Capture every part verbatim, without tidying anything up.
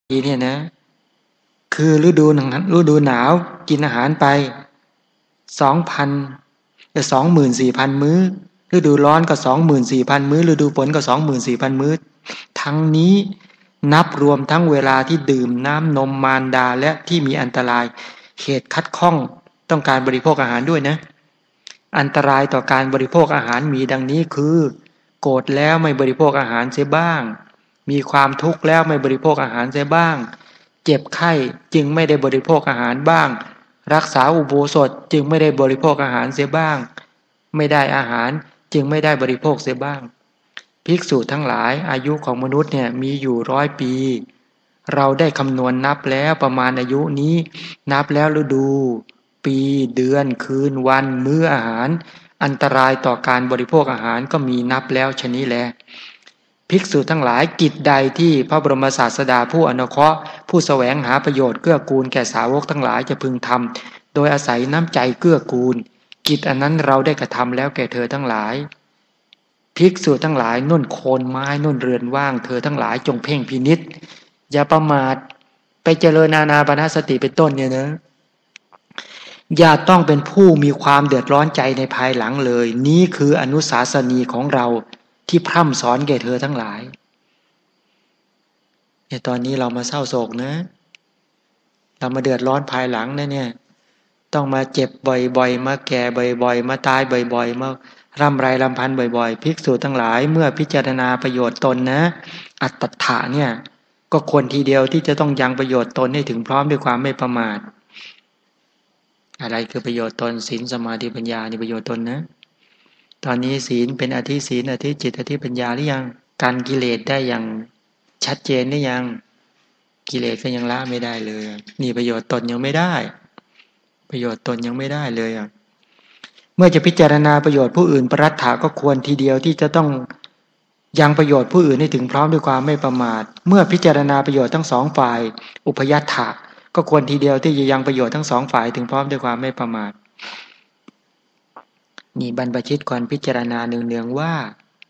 เนี่ยนะคือฤดูหนังฤดูหนาวกินอาหารไปสองพันจะสองหมื่นสี่พันมื้อฤดูร้อนก็สองหมื่นสี่พันมื้อฤดูฝนก็สองหมื่นสี่พันมื้อทั้งนี้นับรวมทั้งเวลาที่ดื่มน้ำนมมารดาและที่มีอันตรายเหตุคัดข้องต้องการบริโภคอาหารด้วยนะอันตรายต่อการบริโภคอาหารมีดังนี้คือโกรธแล้วไม่บริโภคอาหารเสียบ้างมีความทุกข์แล้วไม่บริโภคอาหารเสียบ้างเจ็บไข้จึงไม่ได้บริโภคอาหารบ้างรักษาอุโบสถจึงไม่ได้บริโภคอาหารเสียบ้างไม่ได้อาหารจึงไม่ได้บริโภคเสียบ้างภิกษุทั้งหลายอายุของมนุษย์เนี่ยมีอยู่ร้อยปีเราได้คำนวณนับแล้วประมาณอายุนี้นับแล้วฤดูปีเดือนคืนวันมื้ออาหารอันตรายต่อการบริโภคอาหารก็มีนับแล้วชนี้แลภิกษุทั้งหลายกิจใดที่พระบรมศาสดาผู้อนุเคราะห์ผู้แสวงหาประโยชน์เกื้อกูลแก่สาวกทั้งหลายจะพึงทำโดยอาศัยน้ำใจเกื้อกูลกิจอันนั้นเราได้กระทำแล้วแก่เธอทั้งหลายภิกษุทั้งหลายนุ่นโคนไม้นุ่นเรือนว่างเธอทั้งหลายจงเพ่งพินิจอย่าประมาทไปเจริญอานาปานสติเป็นต้นเนี่ยนะอย่าต้องเป็นผู้มีความเดือดร้อนใจในภายหลังเลยนี้คืออนุสาสนีของเราที่พร่ำสอนแก่เธอทั้งหลายเนี่ยตอนนี้เรามาเศร้าโศกนะเรามาเดือดร้อนภายหลังนะเนี่ยต้องมาเจ็บบ่อยๆมาแก่บ่อยๆมาตายบ่อยๆมาร่ำไรรำพันบ่อยๆภิกษุทั้งหลายเมื่อพิจารณาประโยชน์ตนนะอัตตถะเนี่ยก็ควรทีเดียวที่จะต้องยังประโยชน์ตนให้ถึงพร้อมด้วยความไม่ประมาทอะไรคือประโยชน์ตนศีลสมาธิปัญญานี่ประโยชน์ตนนะตอนนี้ศีลเป็นอธิศีลอธิจิตอธิปัญญาหรือยังกันกิเลสได้อย่างชัดเจนหรือยังกิเลสก็ยังละไม่ได้เลยนี่ประโยชน์ตนยังไม่ได้ประโยชน์ตนยังไม่ได้เลยอ่ะเมื่อจะพิจารณาประโยชน์ผู้อื่นปรัตถาก็ควรทีเดียวที่จะต้องยังประโยชน์ผู้อื่นให้ถึงพร้อมด้วยความไม่ประมาทเมื่อพิจารณาประโยชน์ทั้งสองฝ่ายอุปยัตถะก็ควรทีเดียวที่จะยังประโยชน์ทั้งสองฝ่ายถึงพร้อมด้วยความไม่ประมาทนี่บรรพชิตควรพิจารณาเนืองๆว่า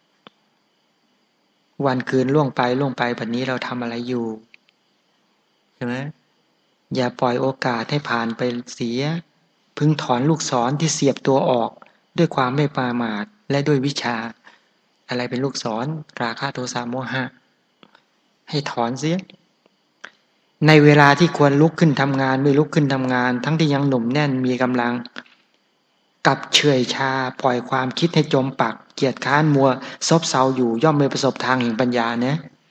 วันคืนล่วงไปล่วงไปแบบนี้เราทำอะไรอยู่ใช่ไหมอย่าปล่อยโอกาสให้ผ่านไปเสียพึงถอนลูกศรที่เสียบตัวออกด้วยความไม่ประมาทและด้วยวิชาอะไรเป็นลูกศรราคะโทสะโมหะให้ถอนเสียในเวลาที่ควรลุกขึ้นทำงานไม่ลุกขึ้นทำงานทั้งที่ยังหนุ่มแน่นมีกำลังกับเฉยชาปล่อยความคิดให้จมปักเกียจค้านมัวซบเซาอยู่ย่อมไม่ประสบทางแห่งปัญญานะ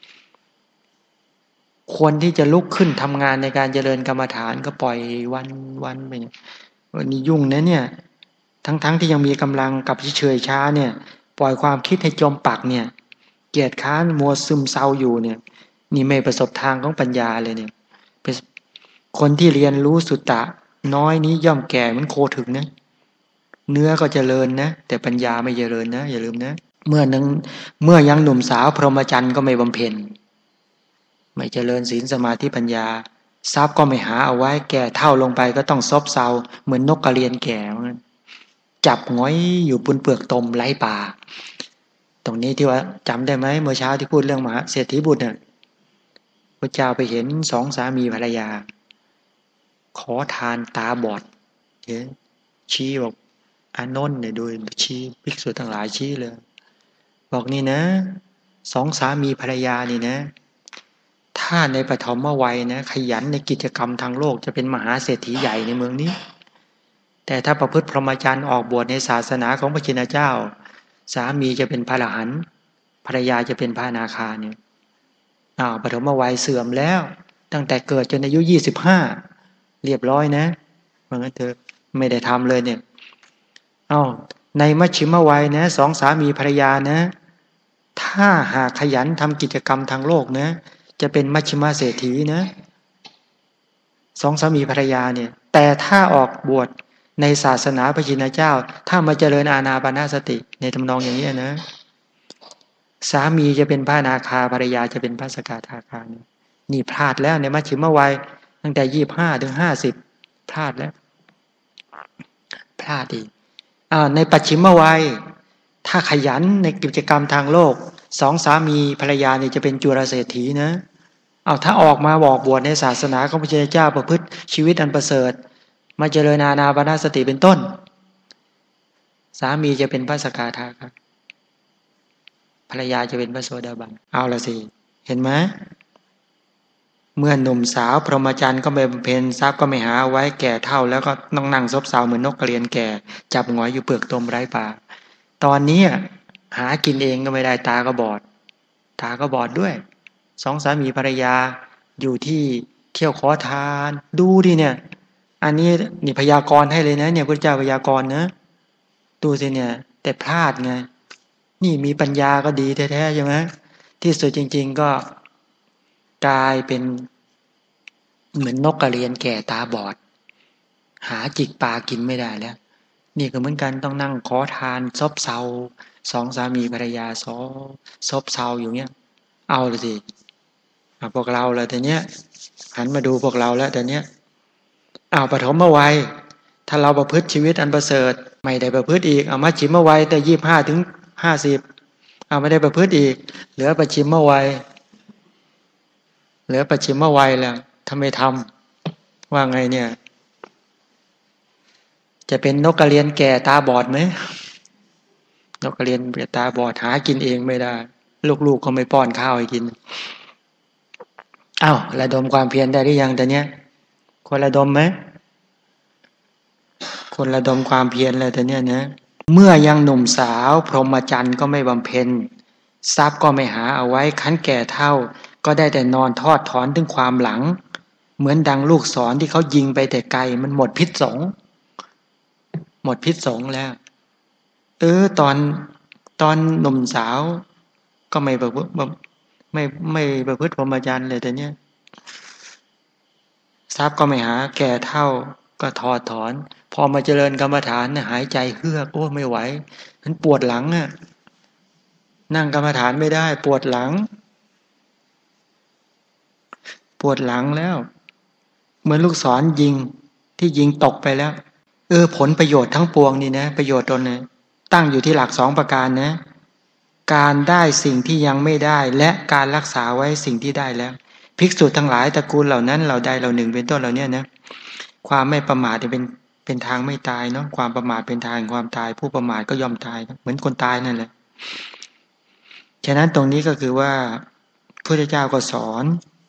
ควรที่จะลุกขึ้นทำงานในการเจริญกรรมฐานก็ปล่อยวันวันไปวันนี้ยุ่งนะเนี่ยทั้งๆ ท, ที่ยังมีกำลังกับเฉยช้าเนี่ยปล่อยความคิดให้จมปักเนี่ยเกียจค้านมัวซึมเศร้าอยู่เนี่ยนี่ไม่ประสบทางของปัญญาเลยเนี่ยคนที่เรียนรู้สุตตะน้อยนี้ย่อมแก่เหมือนโคถึงนะเนื้อก็เจริญนะแต่ปัญญาไม่เจริญนะอย่าลืมนะเมื่อนังเมื่อยังหนุ่มสาวพรหมจรรย์ก็ไม่บำเพ็ญไม่เจริญศีลสมาธิปัญญาทรัพย์ก็ไม่หาเอาไว้แก่เท่าลงไปก็ต้องซบเซาเหมือนนกกระเรียนแก่จับง้อยอยู่บนเปลือกตมไร้ป่าตรงนี้ที่ว่าจำได้ไหมเมื่อเช้าที่พูดเรื่องมหาเศรษฐีบุตรเนี่ยพระเจ้าไปเห็นสองสามีภรรยาขอทานตาบอดเห็นชี้บอกอานนท์เนี่ยโดยชี้ภิกษุทั้งหลายชี้เลยบอกนี่นะสองสามีภรรยานี่นะถ้าในปฐมวัยนะขยันในกิจกรรมทางโลกจะเป็นมหาเศรษฐีใหญ่ในเมืองนี้แต่ถ้าประพฤติพรหมจรรย์ออกบวชในศาสนาของพระชินเจ้าสามีจะเป็นพระอรหันต์ภรรยาจะเป็นพระอนาคาเนี่ยอ้าวปฐมวัยเสื่อมแล้วตั้งแต่เกิดจนอายุยี่สิบห้าเรียบร้อยนะเพราะงั้นเธอไม่ได้ทำเลยเนี่ยอ้าวในมัชชิมวัยนะสองสามีภรรยานะถ้าหากขยันทำกิจกรรมทางโลกนะจะเป็นมัชชิมเศรษฐีนะสองสามีภรรยาเนี่ยแต่ถ้าออกบวชในศาสนาพระชินเจ้าถ้ามาเจริญอานาปานสติในทำนองอย่างนี้นะสามีจะเป็นพระอนาคาภรรยาจะเป็นพระสกทาคานี่นี่พลาดแล้วในมัชชิมวัยตั้งแต่ยี่สิบห้าถึงห้าสิบพลาดแล้วพลาดอีกอ่าในปัจฉิมวัยถ้าขยันในกิจกรรมทางโลกสองสามีภรรยานี่จะเป็นจุลเศรษฐีนะเอาถ้าออกมาบอกบวชในศาสนาของพระพุทธเจ้าประพฤติชีวิตอันประเสริฐมาเจริญอานาปานสติเป็นต้นสามีจะเป็นพระสกทาคาภรรยาจะเป็นพระโสดาบันเอาละสิเห็นไหมเมื่อหนุ่มสาวพรหมจรรย์ก็ไม่บำเพ็ญทรัพย์ก็ไม่หาไว้แก่เท่าแล้วก็ต้องนั่งซบเซาเหมือนนกกระเรียนแก่จับหงอยอยู่เปลือกตมไร้ป่าตอนนี้หากินเองก็ไม่ได้ตาก็บอดตาก็บอดด้วยสองสามีภรรยาอยู่ที่เที่ยวขอทานดูดิเนี่ยอันนี้นี่พยากรณ์ให้เลยนะเนี่ยพระเจ้าพยากรณ์นะดูสิเนี่ยแต่พลาดไงนี่มีปัญญาก็ดีแท้ๆใช่ไหมที่สุดจริงๆก็กลายเป็นเหมือนนกกระเรียนแก่ตาบอดหาจิกปลากินไม่ได้แล้วนี่ก็เหมือนกันต้องนั่งขอทานซบเซาสองสามีภรรยาซอซบเซาอยู่เนี้ยเอาเลยสิพวกเราแล้วแต่เนี้ยหันมาดูพวกเราแล้วแต่เนี้ยเอาปฐมวัยถ้าเราประพฤติชีวิตอันประเสริฐไม่ได้ประพฤติอีกเอามาชิมวัยแต่ยี่สิบห้าถึงห้าสิบเอาไม่ได้ประพฤติอีกเหลือประชิมวัยเหลือประชิมวัยแล้วทำไมทำว่าไงเนี่ยจะเป็นนกกระเรียนแก่ตาบอดไหมนกกระเรียนแก่ตาบอดหากินเองไม่ได้ลูกๆก็ไม่ป้อนข้าวให้กินอ้าวระดมความเพียรได้หรือยังแต่เนี้ยคนระดมไหมคนระดมความเพียรเลยแต่เนี้ยนะเมื่อยังหนุ่มสาวพรหมจรรย์ก็ไม่บำเพ็ญทรัพย์ก็ไม่หาเอาไว้คั้นแก่เท่าก็ได้แต่นอนทอดถอนถึงความหลังเหมือนดังลูกศรที่เขายิงไปแต่ไกลมันหมดพิษสงหมดพิษสงแล้วเออตอนตอนหนุ่มสาวก็ไม่ประพฤติไม่ไม่ประพฤติพรหมจรรย์เลยแต่เนี้ยทรัพย์ก็ไม่หาแก่เท่าก็ทอดถอนพอมาเจริญกรรมฐานเนี่ยหายใจเฮือกโอ้ไม่ไหวมันปวดหลังอ่ะนั่งกรรมฐานไม่ได้ปวดหลังปวดหลังแล้วเหมือนลูกศรยิงที่ยิงตกไปแล้วเออผลประโยชน์ทั้งปวงนี่นะประโยชน์ตนเนี่ยตั้งอยู่ที่หลักสองประการนะการได้สิ่งที่ยังไม่ได้และการรักษาไว้สิ่งที่ได้แล้วภิกษุทั้งหลายตระกูลเหล่านั้นเราใดเราหนึ่งเป็นต้นเหล่านี้นะความไม่ประมาทเป็นเป็นทางไม่ตายเนาะความประมาทเป็นทางความตายผู้ประมาทก็ย่อมตายเหมือนคนตายนั่นแหละฉะนั้นตรงนี้ก็คือว่าพระพุทธเจ้าก็สอน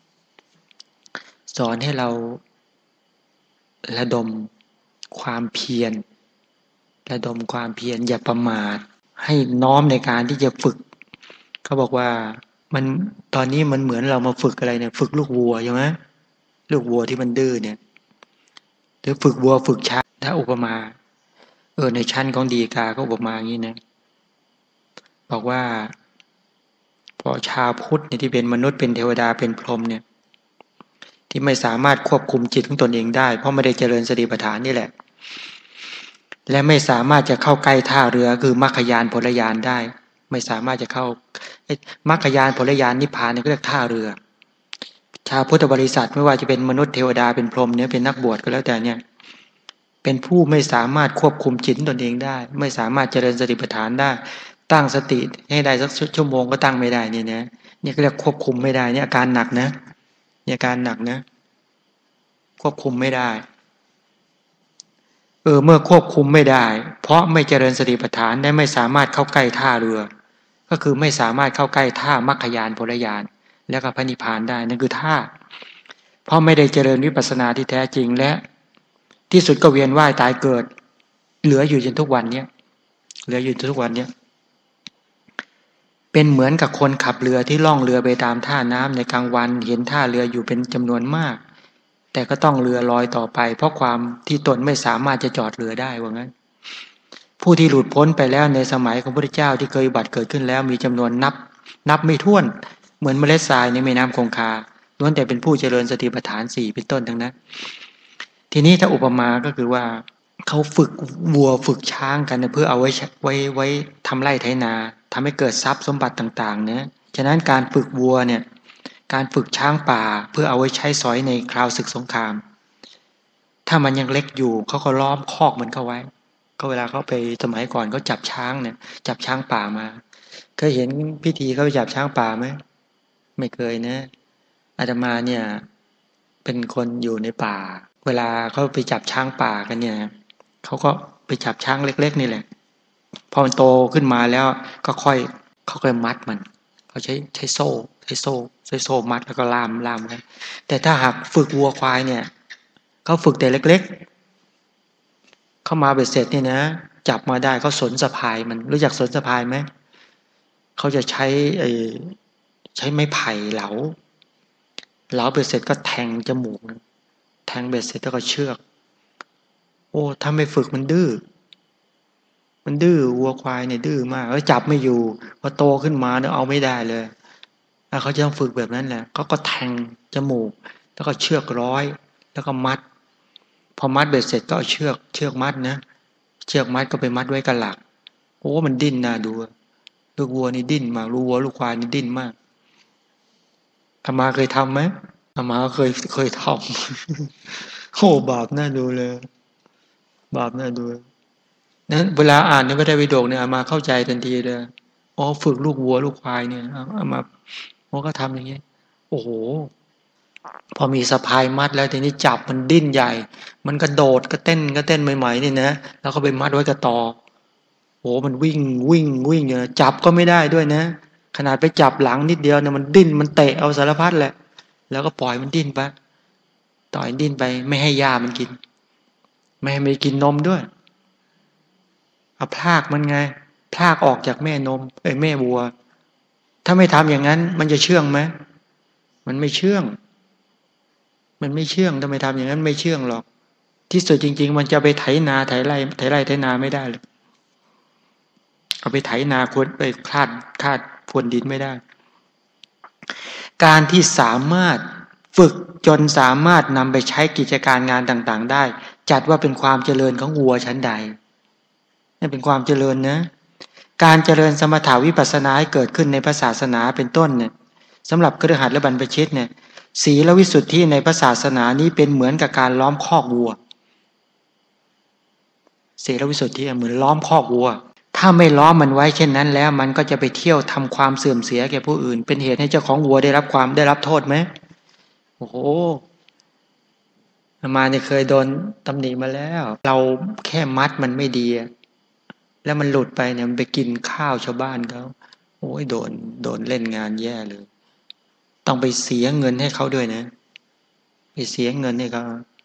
สอนให้เราระดมความเพียรระดมความเพียรอย่าประมาทให้น้อมในการที่จะฝึกเขาบอกว่ามันตอนนี้มันเหมือนเรามาฝึกอะไรเนี่ยฝึกลูกวัวใช่ไหมลูกวัวที่มันดื้อเนี่ยหรือฝึกวัวฝึกช้างถ้าอุปมาเออในชั้นของดีกาก็อุปมาอย่างนี้นะบอกว่าพอชาวพุทธเนี่ยที่เป็นมนุษย์เป็นเทวดาเป็นพรหมเนี่ยที่ไม่สามารถควบคุมจิตของตนเองได้เพราะไม่ได้เจริญสติปัฏฐานนี่แหละและไม่สามารถจะเข้าใกล้ท่าเรือคือมรรคยานผลยานได้ไม่สามารถจะเข้ามรรคยานผลยานนิพพานเนี่ยเรียกท่าเรือชาวพุทธบริษัทไม่ว่าจะเป็นมนุษย์เทวดาเป็นพรหมเนี่ยเป็นนักบวชก็แล้วแต่เนี่ยเป็นผู้ไม่สามารถควบคุมจิตตนเองได้ไม่สามารถเจริญสติปัฏฐานได้ตั้งสติให้ได้สักชั่วโมงก็ตั้งไม่ได้เนี่ยนะนี่ก็เรียกควบคุมไม่ได้เนี่ยอาการหนักนะเนี่ยอาการหนักนะควบคุมไม่ได้เออเมื่อควบคุมไม่ได้เพราะไม่เจริญสติปัฏฐานได้ไม่สามารถเข้าใกล้ท่าเรือก็คือไม่สามารถเข้าใกล้ท่ามรรคยานผลยานแล้วก็พระนิพพานได้นั่นคือท่าเพราะไม่ได้เจริญวิปัสสนาที่แท้จริงและที่สุดก็เวียนว่ายตายเกิดเหลืออยู่จนทุกวันเนี้ยเหลืออยู่จนทุกวันเนี้ยเป็นเหมือนกับคนขับเรือที่ล่องเรือไปตามท่าน้ำในกลางวันเห็นท่าเรืออยู่เป็นจำนวนมากแต่ก็ต้องเรือลอยต่อไปเพราะความที่ตนไม่สามารถจะจอดเรือได้ว่างั้นผู้ที่หลุดพ้นไปแล้วในสมัยของพระพุทธเจ้าที่เคยบัติเกิดขึ้นแล้วมีจำนวนนับนับไม่ถ้วนเหมือนเมล็ดทรายในแม่น้ำคงคาล้วนแต่เป็นผู้เจริญสติปัฏฐานสี่เป็นต้นทั้งนั้นทีนี้ถ้าอุปมาก็คือว่าเขาฝึกวัวฝึกช้างกันเพื่อเอาไว้ไว้ไว้ทำไร่ไถนาทำให้เกิดทรัพย์สมบัติต่างๆเนี่ยฉะนั้นการฝึกวัวเนี่ยการฝึกช้างป่าเพื่อเอาไว้ใช้สอยในคราวศึกสงครามถ้ามันยังเล็กอยู่เขาก็ล้อมคอกมันเข้าไว้ก็เวลาเขาไปสมัยก่อนเขาจับช้างเนี่ยจับช้างป่ามาเคยเห็นพิธีเขาจับช้างป่าไหมไม่เคยนะอาตมาเนี่ยเป็นคนอยู่ในป่าเวลาเขาไปจับช้างป่ากันเนี่ยเขาก็ไปจับช้างเล็กๆนี่แหละพอมันโตขึ้นมาแล้วก็ค่อยเขาค่อยมัดมันเขาใช้ใช้โซ่ใช้โซ่ใช้โซ่มัดแล้วก็ล่ามล่ามกันแต่ถ้าหากฝึกวัวควายเนี่ยเขาฝึกแต่เล็กๆเข้ามาเบ็ดเสร็จเนี่ยนะจับมาได้เขาสนสะพายมันรู้จักสนสะพายไหมเขาจะใช้ไอ้ใช้ไม้ไผ่เหลาเหลาเบ็ดเสร็จก็แทงจมูกแทงเบ็ดเสร็จแล้วก็เชือกโอ้ถ้าไม่ฝึกมันดื้อมันดื้อวัวควายเนี่ยดื้อมากแล้วจับไม่อยู่พอโตขึ้นมาเนี่ยเอาไม่ได้เลยเขาจะต้องฝึกแบบนั้นแหละเขาก็แทงจมูกแล้วก็เชือกร้อยแล้วก็มัดพอมัดเบ็ดเสร็จก็เอาเชือกเชือกมัดนะเชือกมัดก็ไปมัดไว้กับหลักโอ้มันดิ้นน่าดูลูกวัวนี่ดิ้นมากลูกวัวลูกควายนี่ดิ้นมากอามาเคยทำไหมอามาเคยเคยทำโอ้บาปน่าดูเลยบาปน่าดูนั้นเวลาอ่านในพระไตรปิฎกเนี่ยอามาเข้าใจทันทีเลยอ๋อฝึกลูกวัวลูกควายเนี่ยอามาโอ้ก็ทำอย่างเงี้ยโอ้โหพอมีสะพายมัดแล้วทีนี้จับมันดิ้นใหญ่มันกระโดดก็เต้นก็เต้นใหม่ๆนี่นะแล้วก็ไปมัดไว้กับตอโอ้มันวิ่งวิ่งวิ่งเนี่ยจับก็ไม่ได้ด้วยนะขนาดไปจับหลังนิดเดียวเนี่ยมันดิ้นมันเตะเอาสารพัดแหละแล้วก็ปล่อยมันดิ้นไปต่อยดิ้นไปไม่ให้ยามันกินไม่ให้มันกินนมด้วยเอาพรากมันไงพรากออกจากแม่นมเอ้ยแม่วัวถ้าไม่ทำอย่างนั้นมันจะเชื่องไหมมันไม่เชื่องมันไม่เชื่องถ้าไม่ทำอย่างนั้นไม่เชื่องหรอกที่สุดจริงๆมันจะไปไถนาไถไร่ไถไร่ไถนาไม่ได้เลยเอาไปไถนาควรไปคลาดคลาดพรวนดินไม่ได้การที่สามารถฝึกจนสามารถนำไปใช้กิจการงานต่างๆได้จัดว่าเป็นความเจริญของวัวชั้นใดนี่เป็นความเจริญนะการเจริญสมถาวิปัสสนาให้เกิดขึ้นในพระศาสนาเป็นต้นเนี่ยสำหรับคฤหัสถ์และบรรพชิตเนี่ยศีลวิสุทธิในพระศาสนานี้เป็นเหมือนกับการล้อมคอกวัวศีลวิสุทธิเหมือนล้อมคอกวัวถ้าไม่ล้อมมันไว้เช่นนั้นแล้วมันก็จะไปเที่ยวทำความเสื่อมเสียแก่ผู้อื่นเป็นเหตุให้เจ้าของวัวได้รับความได้รับโทษไหมโอ้โหอามาเนี่ยเคยโดนตำหนิมาแล้วเราแค่มัดมันไม่ดีแล้วมันหลุดไปเนี่ยมันไปกินข้าวชาวบ้านเขาโอ้ยโดนโดนเล่นงานแย่เลยต้องไปเสียเงินให้เขาด้วยนะไปเสียเงินให้เขา